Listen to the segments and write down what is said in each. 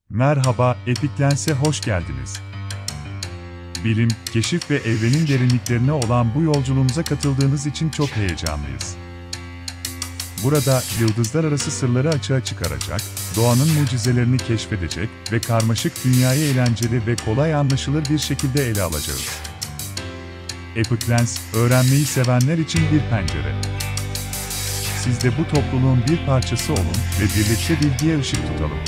Merhaba, Epiclens'e hoş geldiniz. Bilim, keşif ve evrenin derinliklerine olan bu yolculuğumuza katıldığınız için çok heyecanlıyız. Burada, yıldızlar arası sırları açığa çıkaracak, doğanın mucizelerini keşfedecek ve karmaşık dünyayı eğlenceli ve kolay anlaşılır bir şekilde ele alacağız. Epiclens, öğrenmeyi sevenler için bir pencere. Siz de bu topluluğun bir parçası olun ve birlikte bilgiye ışık tutalım.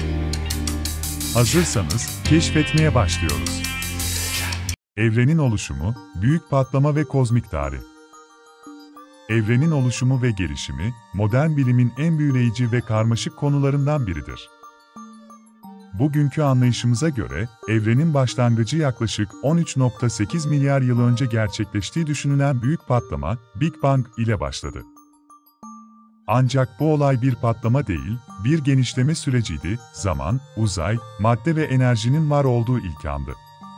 Hazırsanız, keşfetmeye başlıyoruz. Evrenin oluşumu, büyük patlama ve kozmik tarih. Evrenin oluşumu ve gelişimi, modern bilimin en büyüleyici ve karmaşık konularından biridir. Bugünkü anlayışımıza göre, evrenin başlangıcı yaklaşık 13,8 milyar yıl önce gerçekleştiği düşünülen büyük patlama, Big Bang ile başladı. Ancak bu olay bir patlama değil, bir genişleme süreciydi, zaman, uzay, madde ve enerjinin var olduğu ilk andı.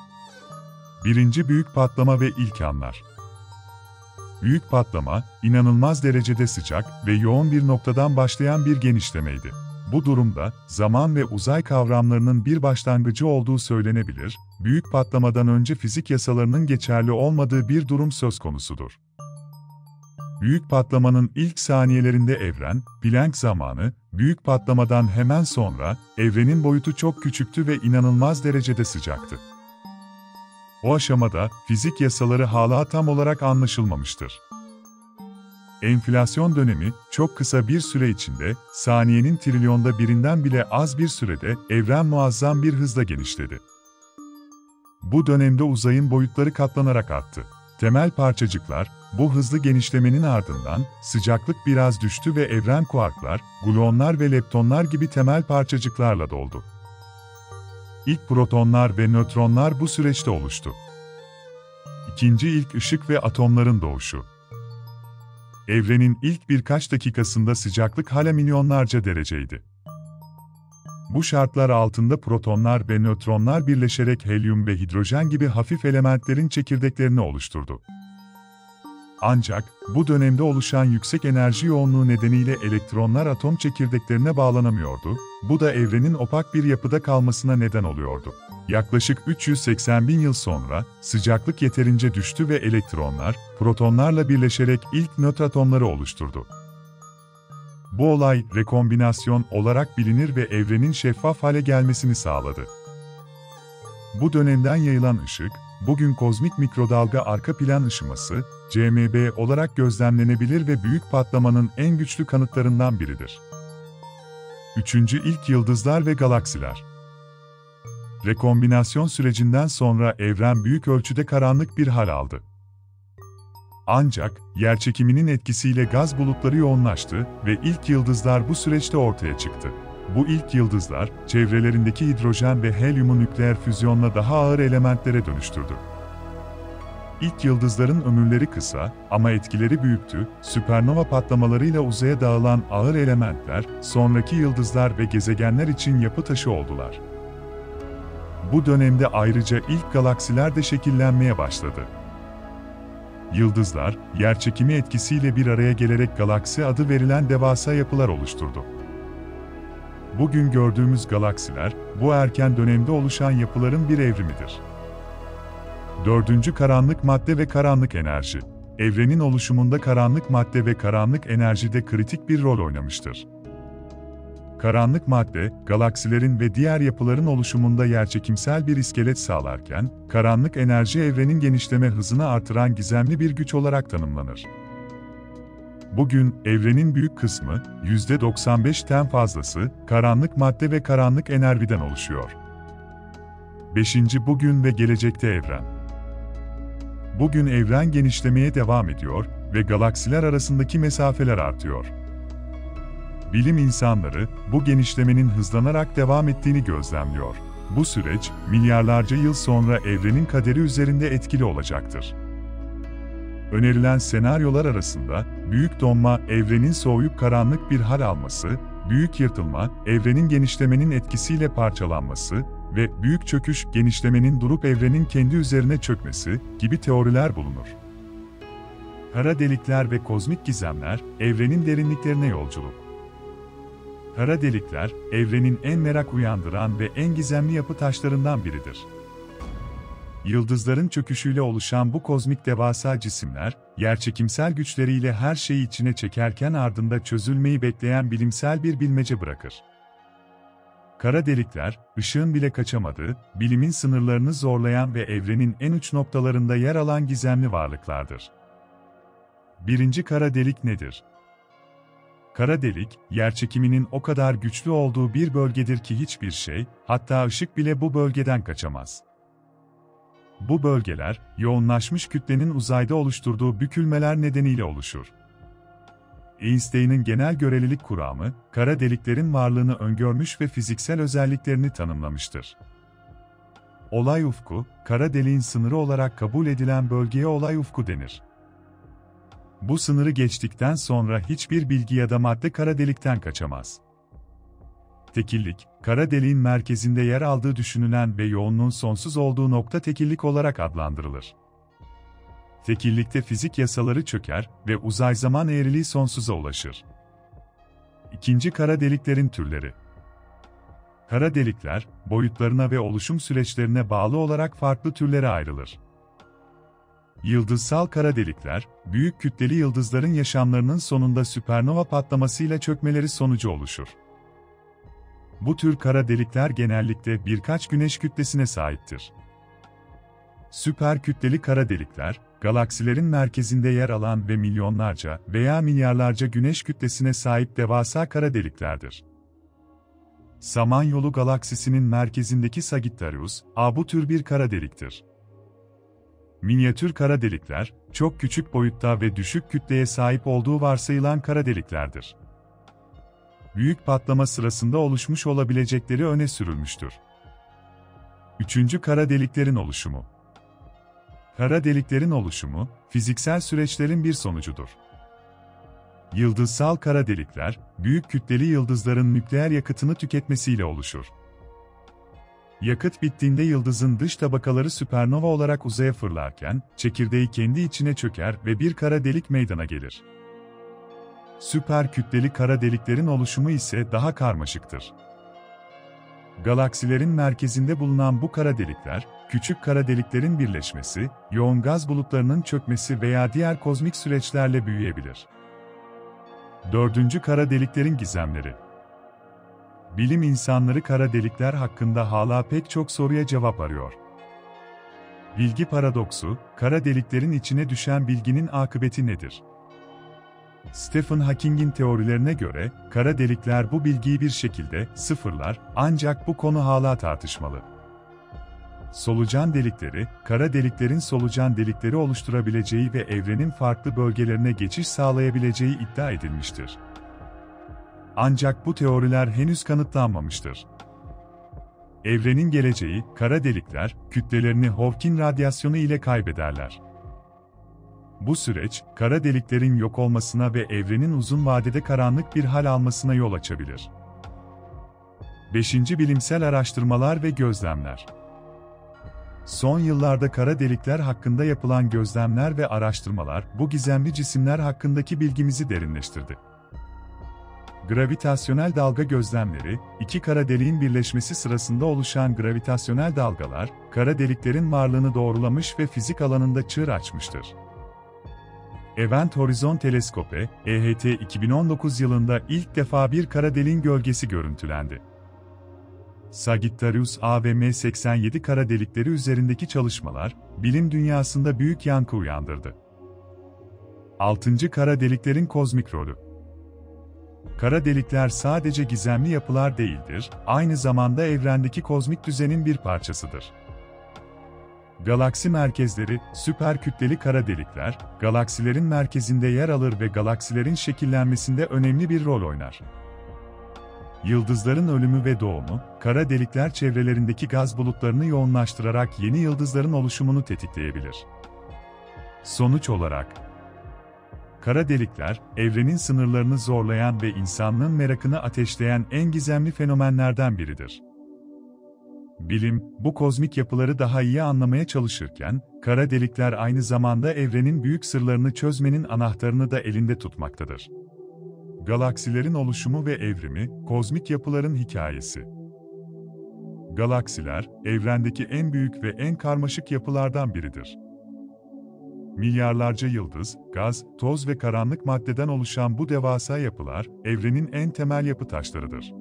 Birinci büyük patlama ve ilk anlar. Büyük patlama, inanılmaz derecede sıcak ve yoğun bir noktadan başlayan bir genişlemeydi. Bu durumda, zaman ve uzay kavramlarının bir başlangıcı olduğu söylenebilir, büyük patlamadan önce fizik yasalarının geçerli olmadığı bir durum söz konusudur. Büyük patlamanın ilk saniyelerinde evren, Planck zamanı, büyük patlamadan hemen sonra, evrenin boyutu çok küçüktü ve inanılmaz derecede sıcaktı. O aşamada, fizik yasaları hala tam olarak anlaşılmamıştır. Enflasyon dönemi, çok kısa bir süre içinde, saniyenin trilyonda birinden bile az bir sürede, evren muazzam bir hızla genişledi. Bu dönemde uzayın boyutları katlanarak arttı. Temel parçacıklar, bu hızlı genişlemenin ardından, sıcaklık biraz düştü ve evren kuarklar, gluonlar ve leptonlar gibi temel parçacıklarla doldu. İlk protonlar ve nötronlar bu süreçte oluştu. İkinci ilk ışık ve atomların doğuşu. Evrenin ilk birkaç dakikasında sıcaklık hala milyonlarca dereceydi. Bu şartlar altında protonlar ve nötronlar birleşerek helyum ve hidrojen gibi hafif elementlerin çekirdeklerini oluşturdu. Ancak, bu dönemde oluşan yüksek enerji yoğunluğu nedeniyle elektronlar atom çekirdeklerine bağlanamıyordu, bu da evrenin opak bir yapıda kalmasına neden oluyordu. Yaklaşık 380 bin yıl sonra, sıcaklık yeterince düştü ve elektronlar, protonlarla birleşerek ilk nötratomları oluşturdu. Bu olay, rekombinasyon olarak bilinir ve evrenin şeffaf hale gelmesini sağladı. Bu dönemden yayılan ışık, bugün kozmik mikrodalga arka plan ışıması, CMB olarak gözlemlenebilir ve büyük patlamanın en güçlü kanıtlarından biridir. Üçüncü ilk yıldızlar ve galaksiler. Rekombinasyon sürecinden sonra evren büyük ölçüde karanlık bir hal aldı. Ancak, yerçekiminin etkisiyle gaz bulutları yoğunlaştı ve ilk yıldızlar bu süreçte ortaya çıktı. Bu ilk yıldızlar, çevrelerindeki hidrojen ve helyumu nükleer füzyonla daha ağır elementlere dönüştürdü. İlk yıldızların ömürleri kısa ama etkileri büyüktü, süpernova patlamalarıyla uzaya dağılan ağır elementler, sonraki yıldızlar ve gezegenler için yapı taşı oldular. Bu dönemde ayrıca ilk galaksiler de şekillenmeye başladı. Yıldızlar, yerçekimi etkisiyle bir araya gelerek galaksi adı verilen devasa yapılar oluşturdu. Bugün gördüğümüz galaksiler, bu erken dönemde oluşan yapıların bir evrimidir. Dördüncü karanlık madde ve karanlık enerji. Evrenin oluşumunda karanlık madde ve karanlık enerji de kritik bir rol oynamıştır. Karanlık madde, galaksilerin ve diğer yapıların oluşumunda yerçekimsel bir iskelet sağlarken, karanlık enerji evrenin genişleme hızını artıran gizemli bir güç olarak tanımlanır. Bugün, evrenin büyük kısmı, %95'ten fazlası, karanlık madde ve karanlık enerjiden oluşuyor. 5. Bugün ve gelecekte evren. Bugün evren genişlemeye devam ediyor ve galaksiler arasındaki mesafeler artıyor. Bilim insanları, bu genişlemenin hızlanarak devam ettiğini gözlemliyor. Bu süreç, milyarlarca yıl sonra evrenin kaderi üzerinde etkili olacaktır. Önerilen senaryolar arasında, büyük donma, evrenin soğuyup karanlık bir hal alması, büyük yırtılma, evrenin genişlemenin etkisiyle parçalanması ve büyük çöküş, genişlemenin durup evrenin kendi üzerine çökmesi gibi teoriler bulunur. Kara delikler ve kozmik gizemler, evrenin derinliklerine yolculuk. Kara delikler, evrenin en merak uyandıran ve en gizemli yapı taşlarından biridir. Yıldızların çöküşüyle oluşan bu kozmik devasa cisimler, yerçekimsel güçleriyle her şeyi içine çekerken ardında çözülmeyi bekleyen bilimsel bir bilmece bırakır. Kara delikler, ışığın bile kaçamadığı, bilimin sınırlarını zorlayan ve evrenin en uç noktalarında yer alan gizemli varlıklardır. Birinci kara delik nedir? Kara delik, yerçekiminin o kadar güçlü olduğu bir bölgedir ki hiçbir şey, hatta ışık bile bu bölgeden kaçamaz. Bu bölgeler, yoğunlaşmış kütlenin uzayda oluşturduğu bükülmeler nedeniyle oluşur. Einstein'ın genel görelilik kuramı, kara deliklerin varlığını öngörmüş ve fiziksel özelliklerini tanımlamıştır. Olay ufku, kara deliğin sınırı olarak kabul edilen bölgeye olay ufku denir. Bu sınırı geçtikten sonra hiçbir bilgi ya da madde kara delikten kaçamaz. Tekillik, kara deliğin merkezinde yer aldığı düşünülen ve yoğunluğun sonsuz olduğu nokta tekillik olarak adlandırılır. Tekillikte fizik yasaları çöker ve uzay-zaman eğriliği sonsuza ulaşır. İkinci kara deliklerin türleri. Kara delikler, boyutlarına ve oluşum süreçlerine bağlı olarak farklı türlere ayrılır. Yıldızsal kara delikler, büyük kütleli yıldızların yaşamlarının sonunda süpernova patlamasıyla çökmeleri sonucu oluşur. Bu tür kara delikler genellikle birkaç güneş kütlesine sahiptir. Süper kütleli kara delikler, galaksilerin merkezinde yer alan ve milyonlarca veya milyarlarca güneş kütlesine sahip devasa kara deliklerdir. Samanyolu galaksisinin merkezindeki Sagittarius, A bu tür bir kara deliktir. Minyatür kara delikler, çok küçük boyutta ve düşük kütleye sahip olduğu varsayılan kara deliklerdir. Büyük patlama sırasında oluşmuş olabilecekleri öne sürülmüştür. Üçüncü kara deliklerin oluşumu. Kara deliklerin oluşumu, fiziksel süreçlerin bir sonucudur. Yıldızsal kara delikler, büyük kütleli yıldızların nükleer yakıtını tüketmesiyle oluşur. Yakıt bittiğinde yıldızın dış tabakaları süpernova olarak uzaya fırlarken, çekirdeği kendi içine çöker ve bir kara delik meydana gelir. Süper kütleli kara deliklerin oluşumu ise daha karmaşıktır. Galaksilerin merkezinde bulunan bu kara delikler, küçük kara deliklerin birleşmesi, yoğun gaz bulutlarının çökmesi veya diğer kozmik süreçlerle büyüyebilir. Dördüncü kara deliklerin gizemleri. Bilim insanları kara delikler hakkında hala pek çok soruya cevap arıyor. Bilgi paradoksu, kara deliklerin içine düşen bilginin akıbeti nedir? Stephen Hawking'in teorilerine göre, kara delikler bu bilgiyi bir şekilde sıfırlar, ancak bu konu hala tartışmalı. Solucan delikleri, kara deliklerin solucan delikleri oluşturabileceği ve evrenin farklı bölgelerine geçiş sağlayabileceği iddia edilmiştir. Ancak bu teoriler henüz kanıtlanmamıştır. Evrenin geleceği, kara delikler, kütlelerini Hawking radyasyonu ile kaybederler. Bu süreç, kara deliklerin yok olmasına ve evrenin uzun vadede karanlık bir hal almasına yol açabilir. 5. Bilimsel araştırmalar ve gözlemler. Son yıllarda kara delikler hakkında yapılan gözlemler ve araştırmalar, bu gizemli cisimler hakkındaki bilgimizi derinleştirdi. Gravitasyonel dalga gözlemleri, iki kara deliğin birleşmesi sırasında oluşan gravitasyonel dalgalar, kara deliklerin varlığını doğrulamış ve fizik alanında çığır açmıştır. Event Horizon Teleskope, EHT 2019 yılında ilk defa bir kara deliğin gölgesi görüntülendi. Sagittarius A ve M87 kara delikleri üzerindeki çalışmalar, bilim dünyasında büyük yankı uyandırdı. 6. Kara deliklerin kozmik rolü. Kara delikler sadece gizemli yapılar değildir, aynı zamanda evrendeki kozmik düzenin bir parçasıdır. Galaksi merkezleri, süper kütleli kara delikler, galaksilerin merkezinde yer alır ve galaksilerin şekillenmesinde önemli bir rol oynar. Yıldızların ölümü ve doğumu, kara delikler çevrelerindeki gaz bulutlarını yoğunlaştırarak yeni yıldızların oluşumunu tetikleyebilir. Sonuç olarak, kara delikler, evrenin sınırlarını zorlayan ve insanlığın merakını ateşleyen en gizemli fenomenlerden biridir. Bilim, bu kozmik yapıları daha iyi anlamaya çalışırken, kara delikler aynı zamanda evrenin büyük sırlarını çözmenin anahtarını da elinde tutmaktadır. Galaksilerin oluşumu ve evrimi, kozmik yapıların hikayesi. Galaksiler, evrendeki en büyük ve en karmaşık yapılardan biridir. Milyarlarca yıldız, gaz, toz ve karanlık maddeden oluşan bu devasa yapılar, evrenin en temel yapı taşlarıdır.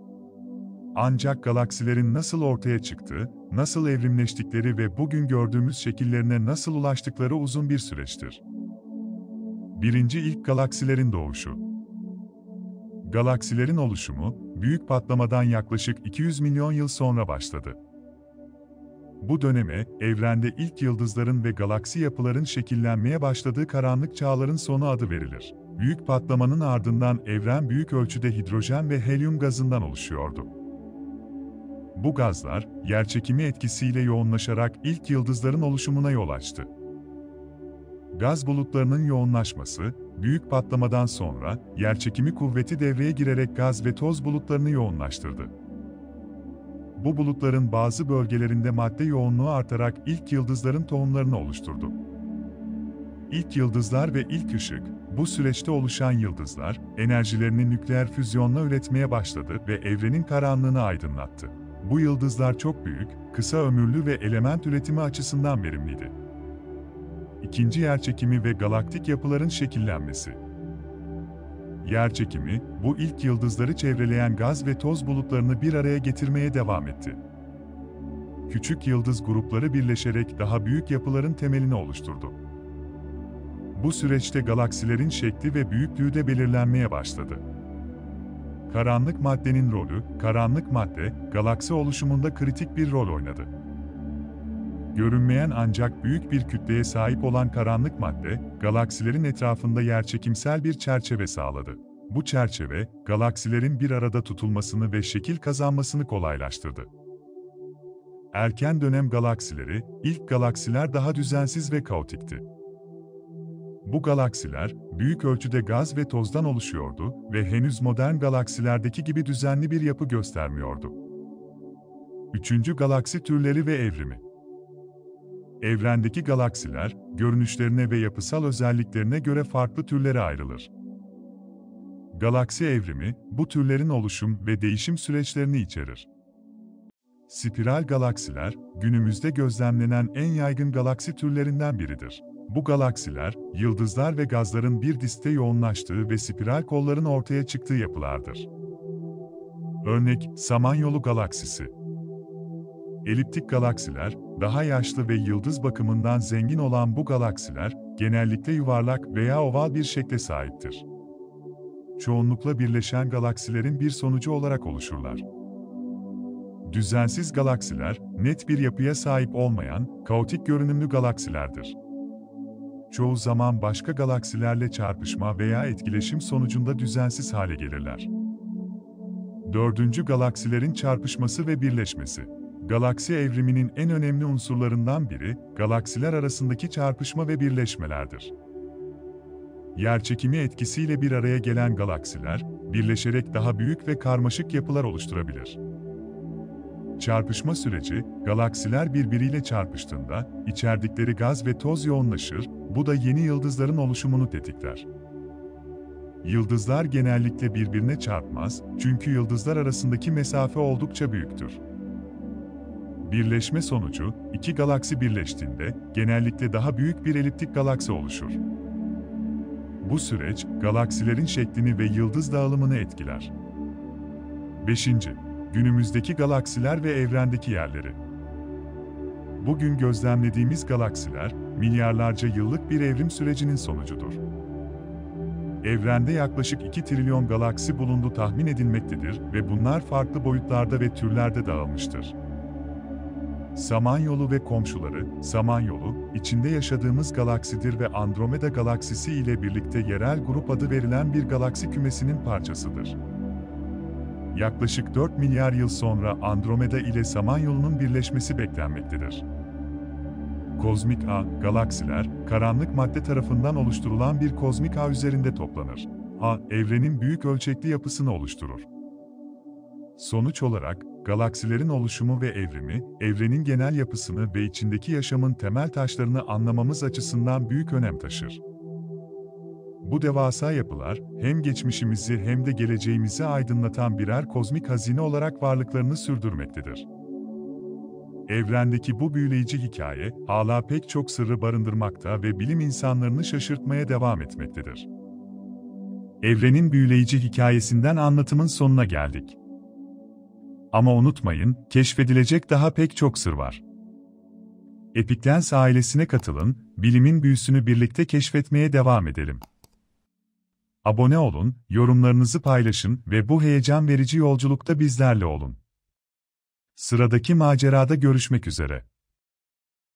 Ancak galaksilerin nasıl ortaya çıktığı, nasıl evrimleştikleri ve bugün gördüğümüz şekillerine nasıl ulaştıkları uzun bir süreçtir. Birinci ilk galaksilerin doğuşu. Galaksilerin oluşumu, büyük patlamadan yaklaşık 200 milyon yıl sonra başladı. Bu döneme, evrende ilk yıldızların ve galaksi yapıların şekillenmeye başladığı karanlık çağların sonu adı verilir. Büyük patlamanın ardından evren büyük ölçüde hidrojen ve helyum gazından oluşuyordu. Bu gazlar, yerçekimi etkisiyle yoğunlaşarak ilk yıldızların oluşumuna yol açtı. Gaz bulutlarının yoğunlaşması, büyük patlamadan sonra yerçekimi kuvveti devreye girerek gaz ve toz bulutlarını yoğunlaştırdı. Bu bulutların bazı bölgelerinde madde yoğunluğu artarak ilk yıldızların tohumlarını oluşturdu. İlk yıldızlar ve ilk ışık, bu süreçte oluşan yıldızlar, enerjilerini nükleer füzyonla üretmeye başladı ve evrenin karanlığını aydınlattı. Bu yıldızlar çok büyük, kısa ömürlü ve element üretimi açısından verimliydi. İkinci yerçekimi ve galaktik yapıların şekillenmesi. Yerçekimi, bu ilk yıldızları çevreleyen gaz ve toz bulutlarını bir araya getirmeye devam etti. Küçük yıldız grupları birleşerek daha büyük yapıların temelini oluşturdu. Bu süreçte galaksilerin şekli ve büyüklüğü de belirlenmeye başladı. Karanlık maddenin rolü, karanlık madde, galaksi oluşumunda kritik bir rol oynadı. Görünmeyen ancak büyük bir kütleye sahip olan karanlık madde, galaksilerin etrafında yerçekimsel bir çerçeve sağladı. Bu çerçeve, galaksilerin bir arada tutulmasını ve şekil kazanmasını kolaylaştırdı. Erken dönem galaksileri, ilk galaksiler daha düzensiz ve kaotikti. Bu galaksiler, büyük ölçüde gaz ve tozdan oluşuyordu ve henüz modern galaksilerdeki gibi düzenli bir yapı göstermiyordu. Üçüncü galaksi türleri ve evrimi. Evrendeki galaksiler, görünüşlerine ve yapısal özelliklerine göre farklı türlere ayrılır. Galaksi evrimi, bu türlerin oluşum ve değişim süreçlerini içerir. Spiral galaksiler, günümüzde gözlemlenen en yaygın galaksi türlerinden biridir. Bu galaksiler, yıldızlar ve gazların bir diskte yoğunlaştığı ve spiral kolların ortaya çıktığı yapılardır. Örnek, Samanyolu galaksisi. Eliptik galaksiler, daha yaşlı ve yıldız bakımından zengin olan bu galaksiler, genellikle yuvarlak veya oval bir şekle sahiptir. Çoğunlukla birleşen galaksilerin bir sonucu olarak oluşurlar. Düzensiz galaksiler, net bir yapıya sahip olmayan, kaotik görünümlü galaksilerdir. Çoğu zaman başka galaksilerle çarpışma veya etkileşim sonucunda düzensiz hale gelirler. Dördüncü galaksilerin çarpışması ve birleşmesi. Galaksi evriminin en önemli unsurlarından biri, galaksiler arasındaki çarpışma ve birleşmelerdir. Yerçekimi etkisiyle bir araya gelen galaksiler, birleşerek daha büyük ve karmaşık yapılar oluşturabilir. Çarpışma süreci, galaksiler birbiriyle çarpıştığında, içerdikleri gaz ve toz yoğunlaşır, bu da yeni yıldızların oluşumunu tetikler. Yıldızlar genellikle birbirine çarpmaz, çünkü yıldızlar arasındaki mesafe oldukça büyüktür. Birleşme sonucu, iki galaksi birleştiğinde, genellikle daha büyük bir eliptik galaksi oluşur. Bu süreç, galaksilerin şeklini ve yıldız dağılımını etkiler. 5. Günümüzdeki galaksiler ve evrendeki yerleri. Bugün gözlemlediğimiz galaksiler, milyarlarca yıllık bir evrim sürecinin sonucudur. Evrende yaklaşık 2 trilyon galaksi bulunduğu tahmin edilmektedir ve bunlar farklı boyutlarda ve türlerde dağılmıştır. Samanyolu ve komşuları, Samanyolu, içinde yaşadığımız galaksidir ve Andromeda galaksisi ile birlikte yerel grup adı verilen bir galaksi kümesinin parçasıdır. Yaklaşık 4 milyar yıl sonra Andromeda ile Samanyolu'nun birleşmesi beklenmektedir. Kozmik ağ, galaksiler, karanlık madde tarafından oluşturulan bir kozmik ağ üzerinde toplanır. Ağ, evrenin büyük ölçekli yapısını oluşturur. Sonuç olarak, galaksilerin oluşumu ve evrimi, evrenin genel yapısını ve içindeki yaşamın temel taşlarını anlamamız açısından büyük önem taşır. Bu devasa yapılar, hem geçmişimizi hem de geleceğimizi aydınlatan birer kozmik hazine olarak varlıklarını sürdürmektedir. Evrendeki bu büyüleyici hikaye, hala pek çok sırrı barındırmakta ve bilim insanlarını şaşırtmaya devam etmektedir. Evrenin büyüleyici hikayesinden anlatımın sonuna geldik. Ama unutmayın, keşfedilecek daha pek çok sır var. Epic ailesine katılın, bilimin büyüsünü birlikte keşfetmeye devam edelim. Abone olun, yorumlarınızı paylaşın ve bu heyecan verici yolculukta bizlerle olun. Sıradaki macerada görüşmek üzere.